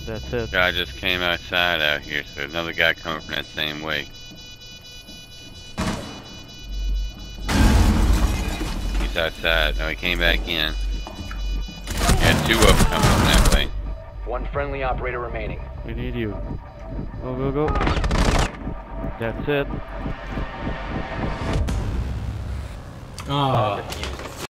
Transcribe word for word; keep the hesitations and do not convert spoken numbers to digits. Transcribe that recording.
That's it. Guy just came outside out here, so another guy coming from that same way. He's outside. No, he came back in. Got two of them coming from that way. One friendly operator remaining. We need you. Go, go, go. That's it. Oh. Defused.